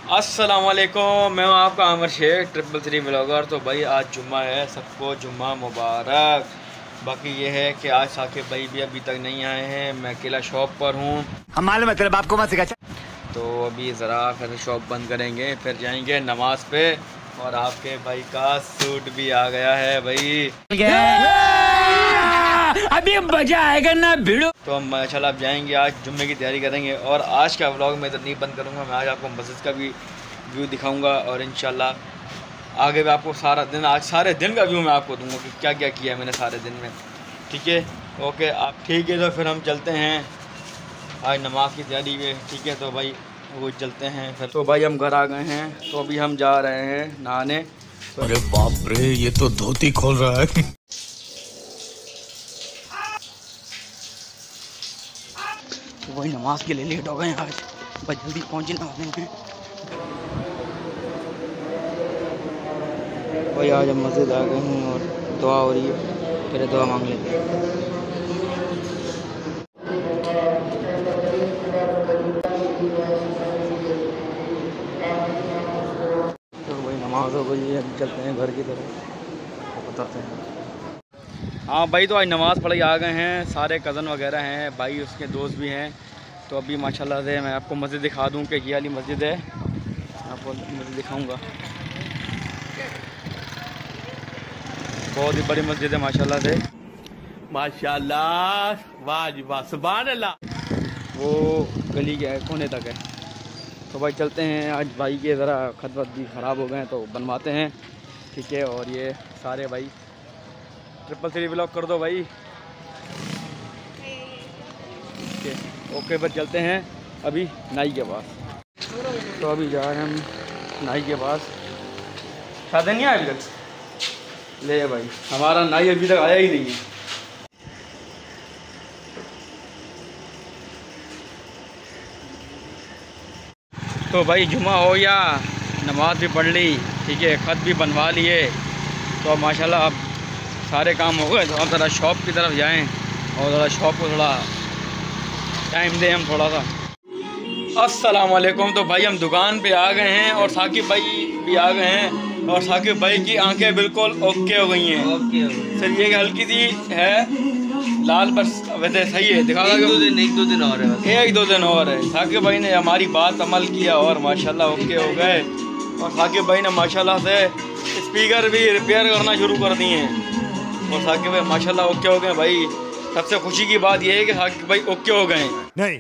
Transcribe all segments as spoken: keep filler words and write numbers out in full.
अस्सलामुअलैकुम, मैं हूँ आपका Aamir Shaikh triple three blogger. तो भाई आज जुम्मा है, सबको जुम्मा मुबारक। बाकी ये है कि आज साकिब भाई भी अभी तक नहीं आए हैं, मैं अकेला शॉप पर हूँ। हमारे मतलब आपको मत सिखा। तो अभी ज़रा फिर शॉप बंद करेंगे, फिर जाएंगे नमाज पे। और आपके भाई का सूट भी आ गया है भाई, अभी मजा आएगा ना भिड़ो। तो हम माशाल्लाह अब जाएंगे, आज जुम्मे की तैयारी करेंगे। और आज का व्लॉग मैं तो नहीं बंद करूँगा, मैं आज आपको मस्जिद का भी व्यू दिखाऊंगा। और इंशाल्लाह आगे भी आपको सारा दिन, आज सारे दिन का व्यू मैं आपको दूंगा कि क्या क्या किया है मैंने सारे दिन में। ठीक है, ओके आप ठीक है। तो फिर हम चलते हैं, आज नमाज की तैयारी में। ठीक है, तो भाई वो चलते हैं फिर। तो भाई हम घर आ गए हैं, तो अभी हम जा रहे हैं नहाने। तो अरे बाप रे, ये तो धोती खोल रहा है। तो वही नमाज के लिए लेट हो गए हैं आज, बस जल्दी पहुँचे ना हैं। भाई आज हम मस्जिद आ गए हैं और दुआ हो रही है, फिर दुआ मांग लेते हैं। तो भाई नमाज हो गई है, अब चलते हैं घर की तरफ, तो बताते हैं। हाँ भाई, तो आज नमाज़ पढ़ के आ गए हैं, सारे कज़न वगैरह हैं, भाई उसके दोस्त भी हैं। तो अभी माशाल्लाह से मैं आपको मस्जिद दिखा दूँ कि ये वाली मस्जिद है, आपको मस्जिद दिखाऊंगा। बहुत ही बड़ी मस्जिद है माशाल्लाह से, माशाल्लाह, वाह वाह, सुभान अल्लाह। वो गली के कोने तक है। तो भाई चलते हैं, आज भाई के ज़रा खत वत भी ख़राब हो गए हैं तो बनवाते हैं। ठीक है, और ये सारे भाई ट्रिपल थ्री ब्लॉग कर दो भाई। ठीक है, ओके पर चलते हैं अभी नाई के पास। तो अभी जा रहे हैं हम नाई के पास। शादी नहीं आया अभी तक? ले भाई, हमारा नाई अभी तक आया ही नहीं है। तो भाई जुमा हो गया, नमाज भी पढ़ ली, ठीक है, ख़त भी बनवा लिए। तो अब माशाल्लाह अब सारे काम हो गए, तो अब ज़रा शॉप की तरफ जाएं और ज़रा शॉप को थोड़ा टाइम दें हम थोड़ा सा। अस्सलाम वालेकुम। तो भाई हम दुकान पे आ गए हैं और साकिब भाई भी आ गए हैं, और साकिब भाई की आंखें बिल्कुल ओके हो गई हैं। ओके हो गई सर, ये हल्की सी है लाल, बस वैसे सही है। दिखा एक दो दिन एक दो दिन और है बस। एक दो दिन और है। साकिब भाई ने हमारी बात अमल किया और माशाल्लाह ओके हो गए। और साकिब भाई ने माशाल्लाह से स्पीकर भी रिपेयर करना शुरू कर दिए हैं, और साकिब भाई माशाल्लाह ओके हो गए। भाई सबसे खुशी की बात यह है कि साकिब भाई ओके हो गए। नहीं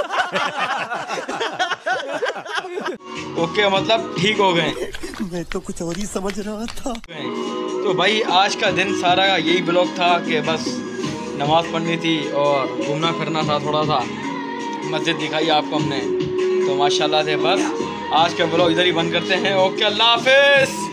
ओके मतलब ठीक हो गए। मैं तो कुछ और ही समझ रहा था। तो भाई आज का दिन सारा यही ब्लॉग था कि बस नमाज़ पढ़नी थी और घूमना फिरना था, थोड़ा सा मस्जिद दिखाई आपको हमने। तो माशाल्लाह से बस आज का ब्लॉग इधर ही बंद करते हैं। ओके, अल्लाह हाफिज़।